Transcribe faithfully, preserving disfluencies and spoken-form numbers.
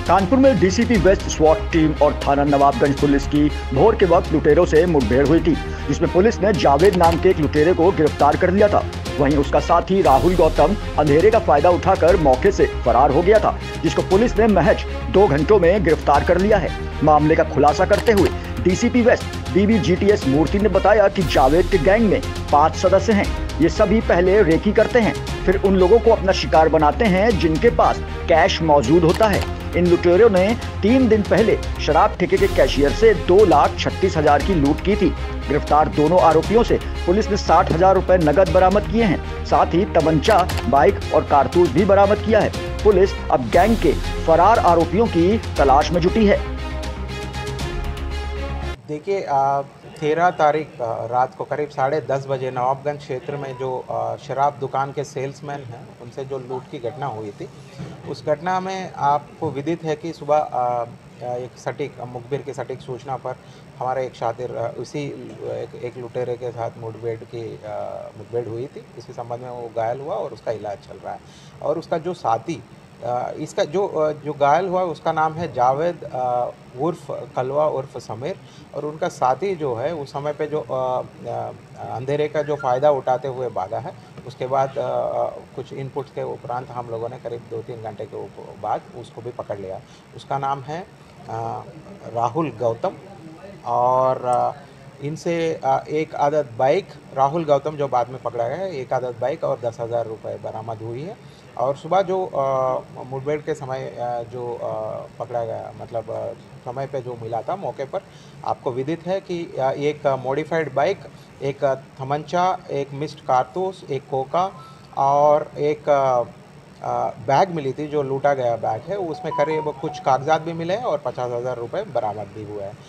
कानपुर में DCP waste स्वाट team और थाना नवाबगंज पुलिस की भोर के वक्त लुटेरों से मुठभेड़ हुई थी, जिसमें पुलिस ने जावेद नाम के एक लुटेरे को गिरफ्तार कर लिया था। वहीं उसका साथी राहुल गौतम अंधेरे का फायदा उठाकर मौके से फरार हो गया था, जिसको पुलिस ने महज दो घंटों में गिरफ्तार कर लिया है। मामले का खुलासा करते हुए डीसीपी वेस्ट डीबीजीटीएस मूर्ति ने बताया कि जावेद के गैंग में पांच सदस्य हैं। ये सभी पहले रेकी करते हैं, फिर उन लोगों को अपना शिकार बनाते हैं जिनके पास कैश मौजूद होता है। इन लुटेरों ने तीन दिन पहले शराब ठेके के कैशियर से दो लाख छत्तीस हजार की लूट की थी। गिरफ्तार दोनों आरोपियों से पुलिस ने साठ हजार रुपए नगद बरामद किए हैं। साथ ही तमंचा, बाइक और कारतूस भी बरामद किया है। पुलिस अब गैंग के फरार आरोपियों की तलाश में जुटी है। देखिए, तेरह तारीख रात को करीब साढ़े दस बजे नवाबगंज क्षेत्र में जो आ, शराब दुकान के सेल्समैन हैं उनसे जो लूट की घटना हुई थी, उस घटना में आपको विदित है कि सुबह आ, एक सटीक मुखबिर की सटीक सूचना पर हमारे एक शातिर उसी एक, एक लुटेरे के साथ मुठभेड़ की मुठभेड़ हुई थी। इसी संबंध में वो घायल हुआ और उसका इलाज चल रहा है। और उसका जो साथी इसका जो जो घायल हुआ उसका नाम है जावेद उर्फ कलवा उर्फ समीर, और उनका साथी जो है उस समय पे जो अंधेरे का जो फ़ायदा उठाते हुए भागा है। उसके बाद कुछ इनपुट्स के उपरांत हम लोगों ने करीब दो तीन घंटे के बाद उसको भी पकड़ लिया। उसका नाम है राहुल गौतम, और इनसे एक आदत बाइक, राहुल गौतम जो बाद में पकड़ा गया है, एक आदत बाइक और दस हज़ार रुपये बरामद हुई है। और सुबह जो मुठभेड़ के समय आ, जो आ, पकड़ा गया, मतलब आ, समय पे जो मिला था मौके पर, आपको विदित है कि आ, एक मॉडिफाइड बाइक, एक तमंचा, एक मिस्ड कारतूस, एक कोका और एक आ, आ, बैग मिली थी जो लूटा गया बैग है। उसमें करीब कुछ कागजात भी मिले हैं और पचास हज़ार रुपये बरामद भी हुए हैं।